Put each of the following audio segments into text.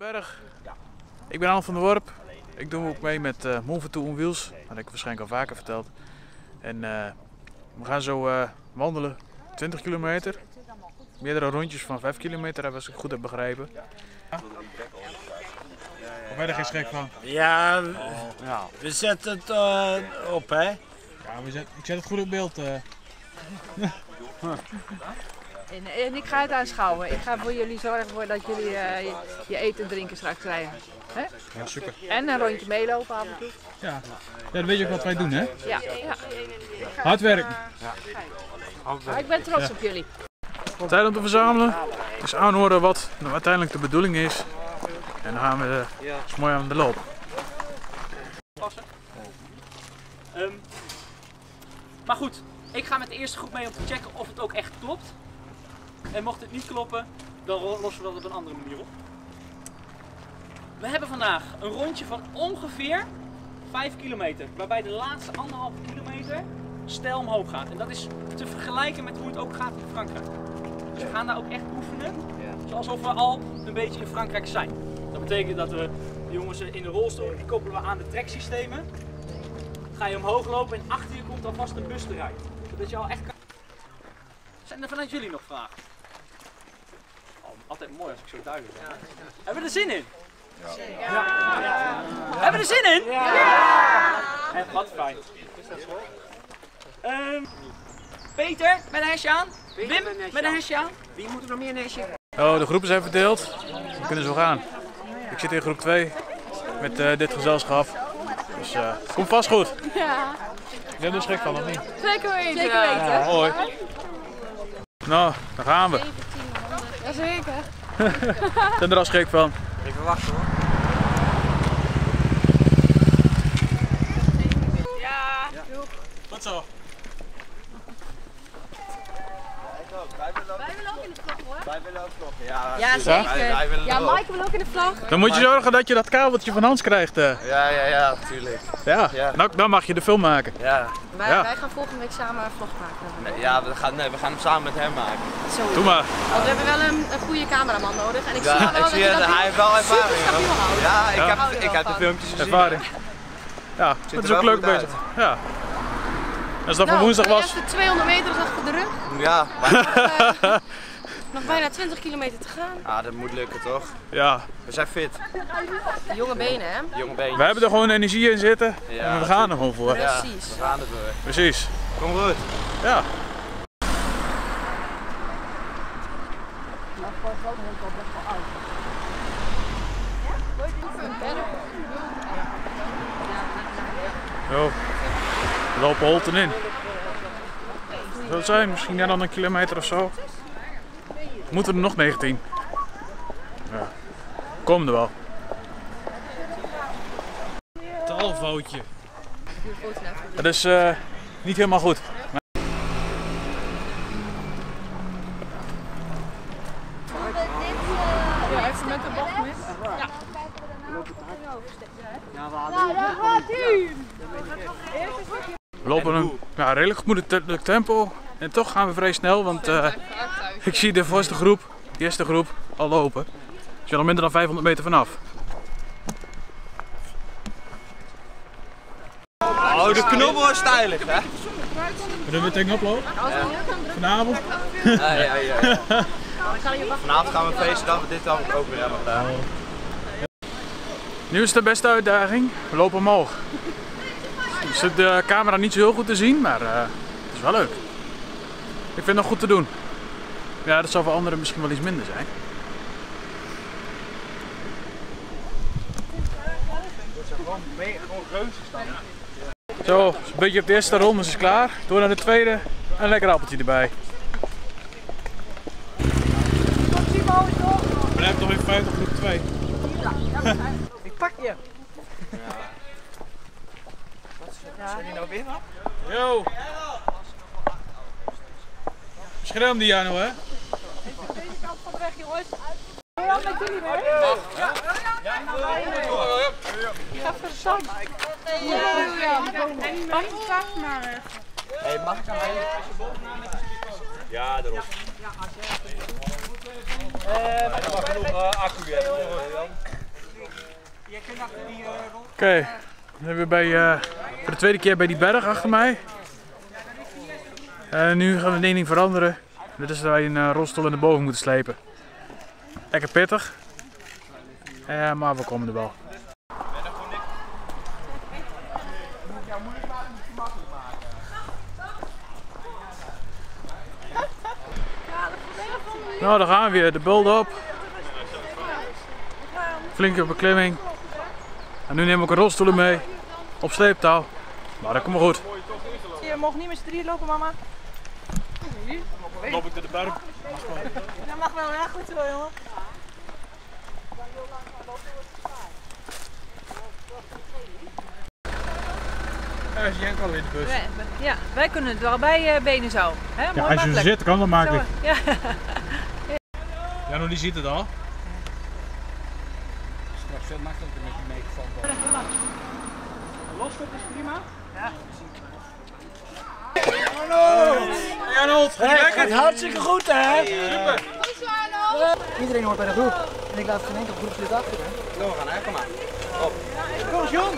Berg. Ik ben Anne van der Worp. Ik doe ook mee met Mont Ventoux on Wheels. Dat heb ik waarschijnlijk al vaker verteld. En we gaan zo wandelen 20 kilometer. Meerdere rondjes van 5 kilometer, als ik goed heb begrepen. Of ben je er geen schrik van? Ja, we zetten het op, hè? Ja, ik zet het goed in beeld. En ik ga het aanschouwen. Ik ga voor jullie zorgen voor dat jullie je eten en drinken straks krijgen. Hè? Ja, super. En een rondje meelopen af en toe. Ja, dat weet je ook wat wij doen, hè? Ja. Hard werken. Maar ik ben trots op jullie. Tijd om te verzamelen. Dus aanhoren wat nou uiteindelijk de bedoeling is. En dan gaan we eens mooi aan de loop. Maar goed, ik ga met de eerste groep mee om te checken of het ook echt klopt. En mocht het niet kloppen, dan lossen we dat op een andere manier op. We hebben vandaag een rondje van ongeveer 5 kilometer. Waarbij de laatste 1,5 kilometer steil omhoog gaat. En dat is te vergelijken met hoe het ook gaat in Frankrijk. Dus we gaan daar ook echt oefenen. Alsof we al een beetje in Frankrijk zijn. Dat betekent dat we de jongens in de rolstoel, die koppelen we aan de treksystemen. Ga je omhoog lopen en achter je komt alvast een bus te rijden. Zodat je al echt kan... Zijn er vanuit jullie nog vragen? Oh, altijd mooi als ik zo duidelijk ben. Hebben we er zin in? Ja. Hebben we er zin in? Ja! En wat fijn. Peter, met een hesje aan. Wim, met een hesje aan. Wie moet er nog meer een hesje? Oh, de groepen zijn verdeeld. Dan kunnen zo gaan. Ik zit in groep 2 met dit gezelschap. Dus het komt vast goed. Ja. Je hebt er schrik van, of niet? Zeker weten. Ja, mooi. Nou, daar gaan we. Jazeker. Zijn er al schrik van? Even wachten hoor. Ja. Tot zo. Wij willen ook in de vlag hoor. Wij willen ook vloggen, ja. Ja, zeker. Wij willen Ja, ook. Mike wil ook in de vlag. Dan moet je zorgen dat je dat kabeltje van Hans krijgt. Ja, tuurlijk. Ja, Ja. nou, dan mag je de film maken. Ja, Wij gaan volgende week samen een vlog maken. ja we gaan hem samen met hem maken. Sowieso. Doe maar. Want we hebben wel een goede cameraman nodig. En ik zie Ja, wel ik zie dat het, hij heeft wel ervaring. super stabiel houdt. Ja, Houden we ik wel heb de van. filmpjes gezien. Ervaring. Ja, dat is er ook wel leuk goed uit. bezig. Ja. Als dat voor woensdag De was. eerste 200 meter is achter de rug. Ja, Nog bijna 20 kilometer te gaan. dat moet lukken toch? Ja, We zijn fit, Jonge benen hè? jonge beentjes. we hebben er gewoon energie in zitten. Ja, En we gaan er gewoon voor. Ja, Precies. we gaan er door. Precies. Kom goed. Ja. Zo, we lopen Holten in. Zou het zijn, misschien net dan een kilometer of zo. Moeten we er nog 19? Ja, kom er wel. Talfoutje. Dat is niet helemaal goed. Ja, even met de bocht mis. Ja. We lopen een redelijk gemoedelijk tempo en toch gaan we vrij snel, want ik zie de voorste groep, de eerste groep, al lopen. Dus je nog minder dan 500 meter vanaf. Oh, de knobbel is stijlig, hè? We doen weer tegenop lopen? Vanavond? Ja. Vanavond gaan we feesten dat we dit dan ook weer hebben gedaan. Nu is het de beste uitdaging, we lopen omhoog. Dus de camera niet zo heel goed te zien, maar het is wel leuk. Ik vind het nog goed te doen. Ja, dat zal voor anderen misschien wel iets minder zijn. Zo, een beetje op de eerste ronde is het klaar. Door naar de tweede, een lekker appeltje erbij. Blijf toch in feite op groep 2. Ik pak je. Zijn die nou weer wat? Yo! Scherm die Jano, hè? Deze kant van de weg jongens. Ja, met jullie mee. Ik ga verzand. Hey, mag ik aan mij? Ja, daarop. Hij mag genoeg accu hebben. Oké, dan zijn we bij, voor de tweede keer bij die berg achter mij. Nu gaan we één ding veranderen. Dat is dat wij een rolstoel naar boven moeten slepen. Lekker pittig, maar we komen er wel. Nou, daar gaan we weer, de build-up. Flinke beklimming. En nu neem ik een rolstoel mee, op sleeptouw. Maar dat komt wel goed. Je mag niet met z'n drieën lopen, mama. Loop ik naar de berg? Dat mag wel, ja, goed zo, jongen. Ja, is Jenk al in de bus. Ja, wij kunnen het wel bij benen zo. Hè? Mooi Ja, als je makkelijk. zit, kan dat makkelijk. Zo, ja. Ja, nou die ziet het al. Straks veel makkelijker met je meegevallen. Loskop is prima. Ja. Arnold, Het hartstikke goed, hè? super. Iedereen hoort bij de groep. En ik laat geen enkel groepslid achter. Kom, we gaan hè, kom maar. Kom eens, Jon.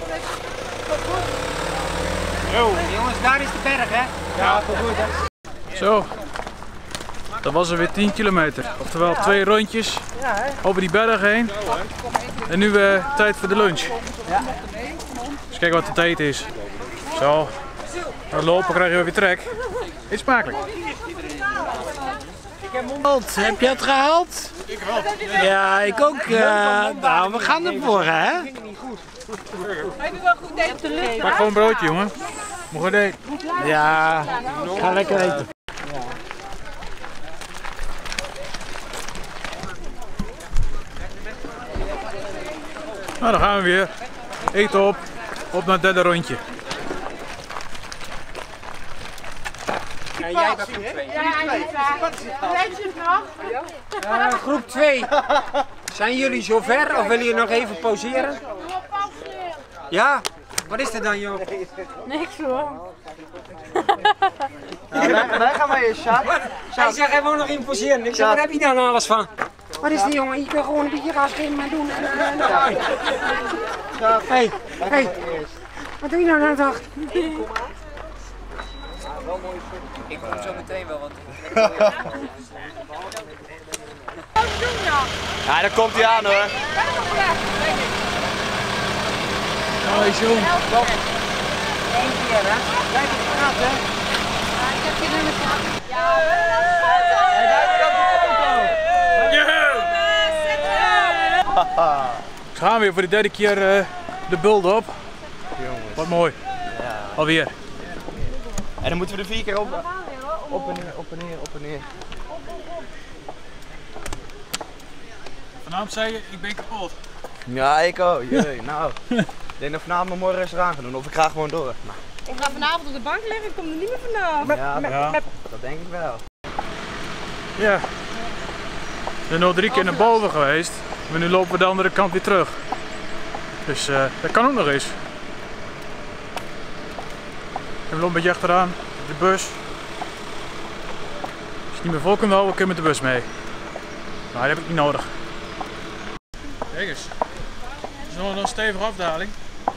Jongens, daar is de berg hè? Ja, goed hè. Zo, dat was er weer 10 kilometer. Oftewel 2 rondjes over die berg heen. En nu tijd voor de lunch. Dus kijken wat de tijd is. Zo, dan lopen krijgen we weer trek. Is smakelijk. Heb je het gehaald? Ik wel. Ja, ik ook. Nou, we gaan ervoor, hè? Hij doet wel goed deze te lucht. Pak gewoon een broodje, jongen. Moet gewoon eten. Ja, ga lekker eten. Nou, dan gaan we weer. Eten op. Op naar het derde rondje. En jij bent groep 2. Groep 2. Zijn jullie zover of willen jullie nog even pauzeren? Ja? Wat is er dan, joh? Niks hoor. Wij gaan maar eens, Sjaak. Hij zegt gewoon nog even pauzeren. Ik zeg, waar heb je dan alles van? Wat is die jongen? Je wil gewoon een beetje gas geven maar doen. Hé, wat doe je nou nou toch? Ik kom zo meteen wel, want... Ja, daar komt hij aan hoor. Hoi, John. Eén keer, hè? Blijf het praten, hè? Ik heb je nummer gehad. We gaan weer voor de derde keer de build-up. Wat mooi. Alweer. En dan moeten we er 4 keer op. Op en neer, op en neer, op en neer. Vanavond zei je, ik ben kapot. Ja, ik ook. Jee, nou. Ik denk dat vanavond nog mooi rustig aan gaan doen. Of ik ga gewoon door. Nou, Ik ga vanavond op de bank liggen, ik kom er niet meer vanaf. ja, dat denk ik wel. Ja. We zijn al 3 keer naar boven geweest. Maar nu lopen we de andere kant weer terug. Dus dat kan ook nog eens. En we lopen een beetje achteraan, de bus. Als je niet meer vol kunt houden, kun je met de bus mee. Maar dat heb ik niet nodig. Kijk eens. Het is nog een stevige afdaling.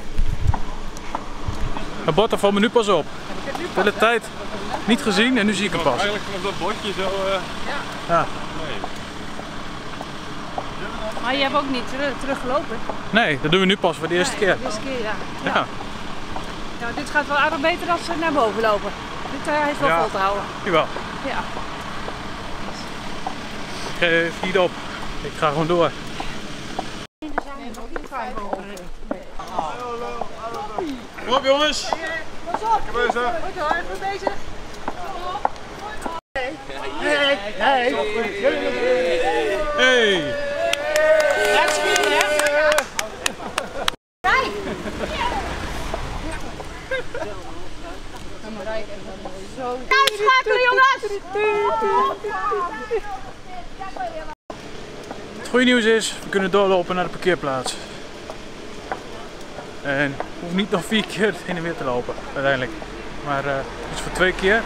Het bord valt me nu pas op. De hele tijd niet gezien en nu zie ik hem pas. Eigenlijk vanaf dat bordje zo... Ja. Maar je hebt ook niet teruggelopen. Nee, dat doen we nu pas voor de eerste keer. Deze keer, ja. Ja, Ja, dit gaat wel aardig beter dan ze naar boven lopen. Dit is wel Ja. vol te houden. jawel. Ja. Ik geef niet op. Ik ga gewoon door. Kom op jongens! Goed hoor, goed bezig. Hey! Uitschakelen jongens! Het goede nieuws is, we kunnen doorlopen naar de parkeerplaats. En we hoeven niet nog 4 keer heen en weer te lopen, uiteindelijk. Maar het is voor 2 keer.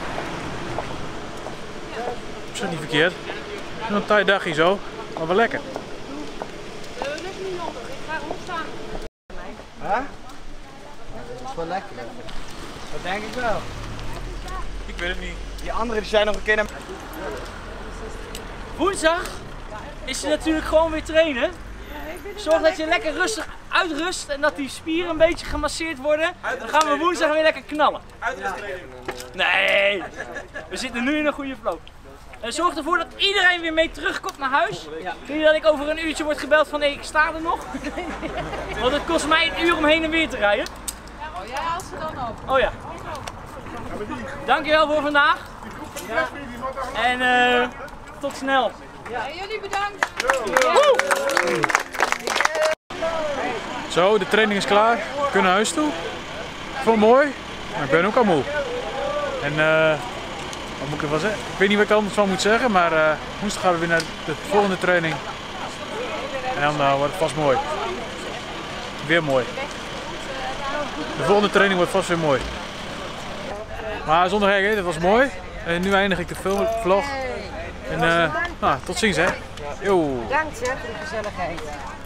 Dat is niet verkeerd. Een taai dagje zo, maar wel lekker. Dat is niet nodig. Huh? Dat is wel lekker. Dat denk ik wel. Ik weet het niet. Die anderen die zijn nog een keer naar... Woensdag is je natuurlijk gewoon weer trainen. Zorg dat je lekker rustig uitrust en dat die spieren een beetje gemasseerd worden. Dan gaan we woensdag weer lekker knallen. Nee, we zitten nu in een goede flow. En zorg ervoor dat iedereen weer mee terugkomt naar huis. Niet dat ik over een uurtje word gebeld van nee, ik sta er nog. Want het kost mij een uur om heen en weer te rijden. Oh, jij haalt ze dan op. Oh ja. Dankjewel voor vandaag. En tot snel. En jullie bedankt. Zo, de training is klaar. We kunnen naar huis toe. Ik vond het mooi, maar ik ben ook al moe. En wat moet ik ervan zeggen? Ik weet niet wat ik anders van moet zeggen, maar woensdag gaan we weer naar de volgende training. En dan wordt het vast mooi. Weer mooi. De volgende training wordt vast weer mooi. Maar zonder gekheid, dat was mooi. En nu eindig ik de vlog. En tot ziens hè. Yo. Bedankt hè, voor de gezelligheid.